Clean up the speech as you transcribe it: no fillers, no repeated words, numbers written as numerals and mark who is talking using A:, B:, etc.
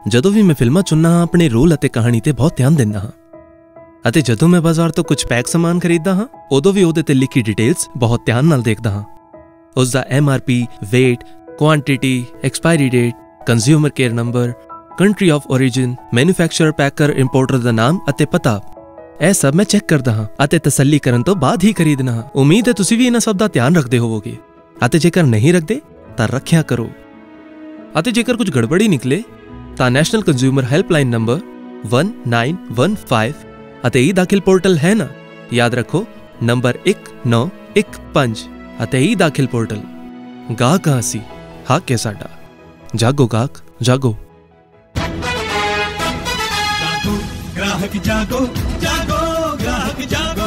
A: ਜਦੋਂ ਵੀ ਮੈਂ ਫਿਲਮਾਂ ਚੁਣਨਾ ਹਾਂ ਆਪਣੇ ਰੋਲ ਅਤੇ ਕਹਾਣੀ ਤੇ ਬਹੁਤ ਧਿਆਨ ਦਿੰਦਾ ਹਾਂ ਅਤੇ ਜਦੋਂ ਮੈਂ ਬਾਜ਼ਾਰ ਤੋਂ ਕੁਝ ਪੈਕ ਸਮਾਨ ਖਰੀਦਦਾ ਹਾਂ ਉਦੋਂ ਵੀ ਉਹਦੇ ਤੇ ਲਿਖੀ ਡਿਟੇਲਸ ਬਹੁਤ ਧਿਆਨ ਨਾਲ ਦੇਖਦਾ ਹਾਂ। ਉਸ ਦਾ MRP, weight, quantity, expiry date, consumer care number, country of origin, manufacturer, packer, importer ਦਾ ਨਾਮ ਅਤੇ ਪਤਾ, ਇਹ ਸਭ ਮੈਂ ਚੈੱਕ ਕਰਦਾ ਹਾਂ ਅਤੇ ਤਸੱਲੀ ਕਰਨ ਤੋਂ ਬਾਅਦ ਹੀ ਖਰੀਦਣਾ ਹਾਂ। ਉਮੀਦ ਹੈ ਤੁਸੀਂ ਵੀ ਇਹਨਾਂ ਸਭ ਦਾ ਧਿਆਨ ਰੱਖਦੇ ਹੋਵੋਗੇ ਅਤੇ ਜੇਕਰ ਨਹੀਂ ਰੱਖਦੇ ਤਾਂ ਰੱਖਿਆ ਕਰੋ। ਅਤੇ ਜੇਕਰ ਕੁਝ ਗੜਬੜੀ ਨਿਕਲੇ ਤਾਂ ਨੈਸ਼ਨਲ ਕੰਜ਼ਿਊਮਰ ਹੈਲਪਲਾਈਨ ਨੰਬਰ 1915 ਅਤੇ ਈ-ਦਾਖਿਲ ਪੋਰਟਲ ਹੈ ਨਾ, ਯਾਦ ਰੱਖੋ ਨੰਬਰ 1915 ਅਤੇ ਈ-ਦਾਖਿਲ ਪੋਰਟਲ। ਗਾਹਕ ਹਾਂ ਅਸੀਂ, ਹੱਕ ਹੈ ਸਾਡਾ। ਜਾਗੋ ਗਾਹਕ ਜਾਗੋ।
B: ग्राहक जागो जागो ग्राहक जागो।